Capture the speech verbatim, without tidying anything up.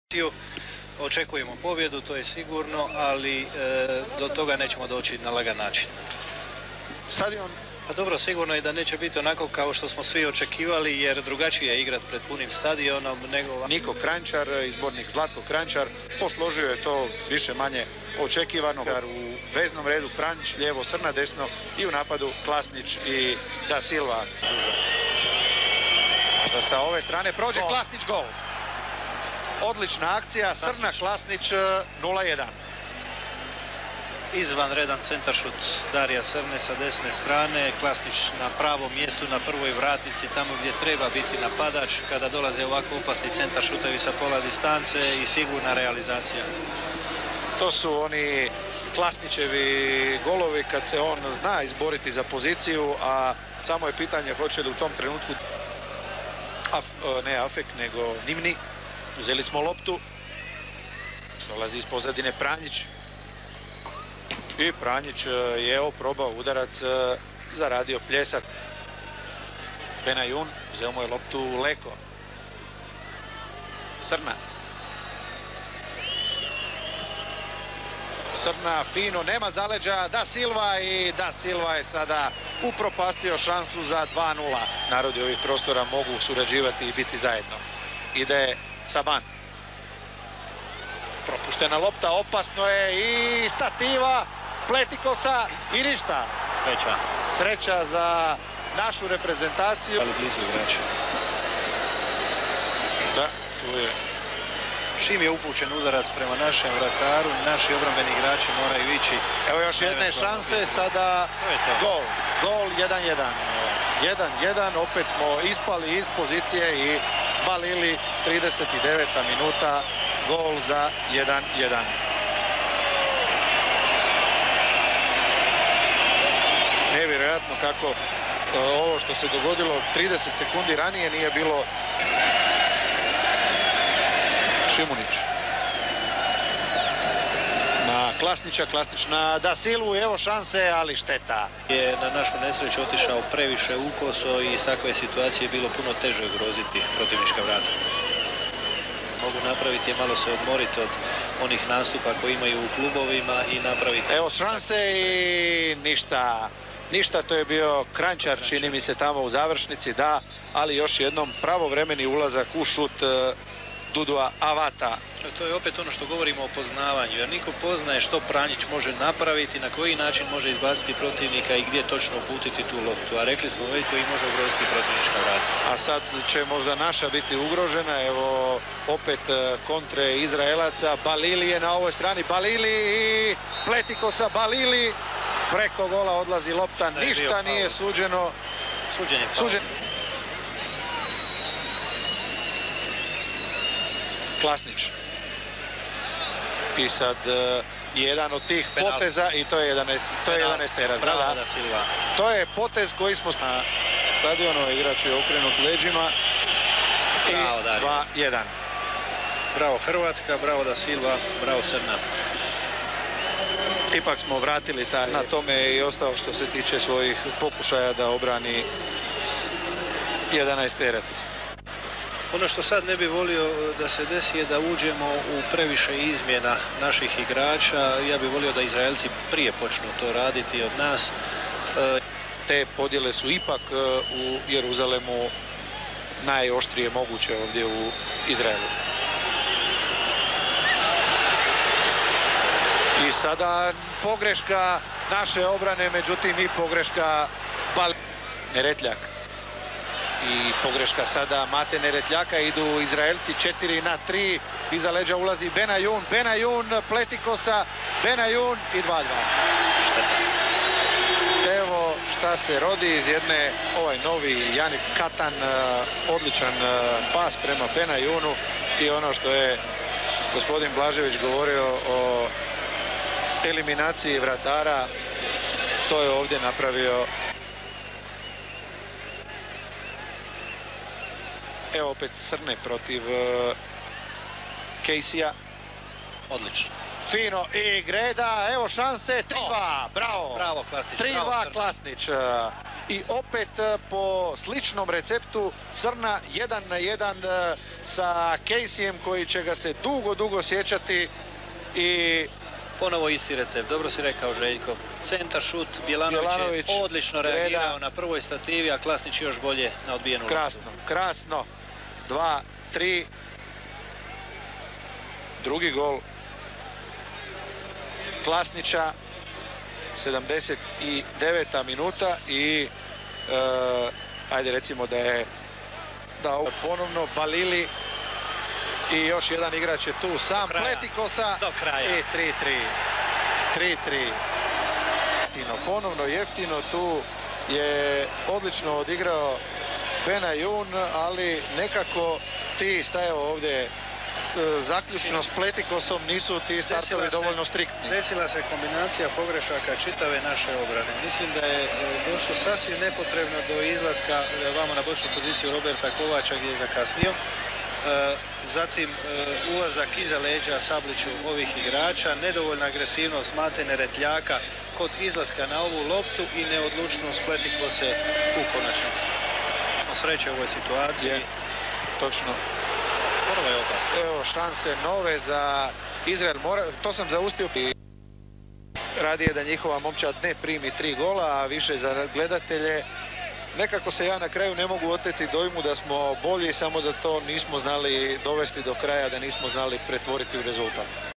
Očekujemo pobjedu, to je sigurno, ali e, do toga nećemo doći na lagan način. Stadion? Pa dobro, sigurno je da neće biti onako kao što smo svi očekivali, jer drugačije je igrat pred punim stadionom nego... Niko Kranjčar, izbornik Zlatko Kranjčar, posložio je to više manje očekivano. U veznom redu Pranjić, lijevo Srna, desno i u napadu Klasnić i Da Silva. Možda sa ove strane prođe gol. Klasnić, gol. Odlična akcija, Srna Klasnić nula jedan. Izvanredan centaršut Darija Srne sa desne strane, Klasnić na pravom mjestu na prvoj vratnici, tamo gdje treba biti napadač kada dolaze ovako opasni centaršutevi sa pola distance i sigurna realizacija. To su oni Klasnićevi golovi kad se on zna izboriti za poziciju, a samo je pitanje hoće li u tom trenutku Af, ne Afek, nego Nimni. Uzeli smo loptu, dolazi iz pozadine Pranjić i Pranjić je evo probao udarac, zaradio pljesak. Benajun, uzeo mu je loptu Leko. Srna. Srna fino, nema zaleđa, Da Silva i Da Silva je sada upropastio šansu za dva nula. Narodi ovih prostora mogu surađivati i biti zajedno. Ide Saban. Propuštena lopta, opasno je i stativa Pletikosa i ništa. Sreća. Sreća za našu reprezentaciju. Ali blizu igrača. Da, tu je. Čim je upućen udarac prema našem vrataru, naši obrambeni igrači moraju ići. Evo još jedne šanse, sada gol. Gol jedan jedan. jedan jedan, opet smo ispali iz pozicije i Balili, trideset deveta minuta, gol za jedan jedan. Nevjerojatno kako ovo što se dogodilo trideset sekundi ranije nije bilo. Šimunić. Na Klasnića, Klasnić na Da Silvu, evo šanse, ali šteta. Je na našu nesreću otišao previše ukoso i iz takve situacije je bilo puno teže ugroziti protivnička vrata. Mogu napraviti je malo se odmoriti od onih nastupa koji imaju u klubovima i napraviti... Evo šanse i ništa. Ništa, to je bio Kranjčar, čini mi se tamo u završnici, da, ali još jednom pravovremeni ulazak u šut Dudua Avata. To je opet ono što govorimo o poznavanju, jer niko poznaje što Pranjić može napraviti, na koji način može izbaciti protivnika i gdje točno uputiti tu loptu. A rekli smo već koji može ugroziti protivnička vrata. A sad će možda naša biti ugrožena, evo opet kontre Izraelaca. Balili je na ovoj strani, Balili i Pletikosa, Balili. Preko gola odlazi lopta, ništa nije suđeno. Suđen je faul. Klasnić. I sad uh, jedan od tih penal. Poteza i to je jedanaesterac. Da, da. To je potez koji smo... Na stadionu igrač je okrenut leđima. Bravo, i dva jedan. Bravo Hrvatska, bravo Da Silva, bravo Srna. Ipak smo vratili taj, na tome je i ostao što se tiče svojih pokušaja da obrani jedanaesterac. Ono što sad ne bi volio da se desi je da uđemo u previše izmjena naših igrača. Ja bih volio da Izraelci prije počnu to raditi od nas. Te podjele su ipak u Jeruzalemu najoštrije moguće ovdje u Izraelu. I sada pogreška naše obrane, međutim i pogreška Bal... Neretljak. I pogreška sada Mate Neretljaka, idu Izraelci četiri na tri, iza leđa ulazi Benajun, Benajun, Pletikosa, Benajun i dva dva. Šteta. Evo šta se rodi iz jedne, ovaj novi Janip Katan, odličan pas prema Benajunu i ono što je gospodin Blažević govorio o eliminaciji vratara, to je ovdje napravio. Evo opet Srne protiv uh, Casey-a. Odlično. Fino i Greda, evo šanse, tri dva, bravo. Bravo Klasnić. tri dva Klasnić. I opet po sličnom receptu Crna jedan na jedan sa Caseyem koji će ga se dugo, dugo sjećati. I ponovo isti recept, dobro si rekao Željko. Centar šut, Bjelanović, Bjelanović je odlično reagirao gleda na prvoj stativi, a Klasnić još bolje na odbijenu loptu. Krasno, krasno. Dva, tri. Drugi gol Klasnića. sedamdeset deveta minuta i e, ajde recimo da je da ovo ponovno Balili i još jedan igrač je tu sam Pletikosa do kraja i tri tri. tri tri. Jeftino, ponovno jeftino, tu je odlično odigrao Benayoun, ali nekako ti stajao ovdje zaključno s Pletikosom, nisu ti startovi dovoljno striktni. Desila se kombinacija pogrešaka čitave naše obrane. Mislim da je došlo sasvim nepotrebno do izlaska vamo na bočnu poziciju Roberta Kovača gdje je zakasnio. Zatim ulazak iza leđa Sabliću ovih igrača, nedovoljna agresivnost Matene Retljaka kod izlaska na ovu loptu i neodlučnost Pletikose u konačnici. Sreće u ovoj situaciji. Je, točno. Ponovo je opasno. Evo šanse nove za Izrael. Mora, to sam zauspio. Radije da njihova momčad ne primi tri gola, a više za gledatelje. Nekako se ja na kraju ne mogu oteti dojmu da smo bolji, samo da to nismo znali dovesti do kraja, da nismo znali pretvoriti u rezultat.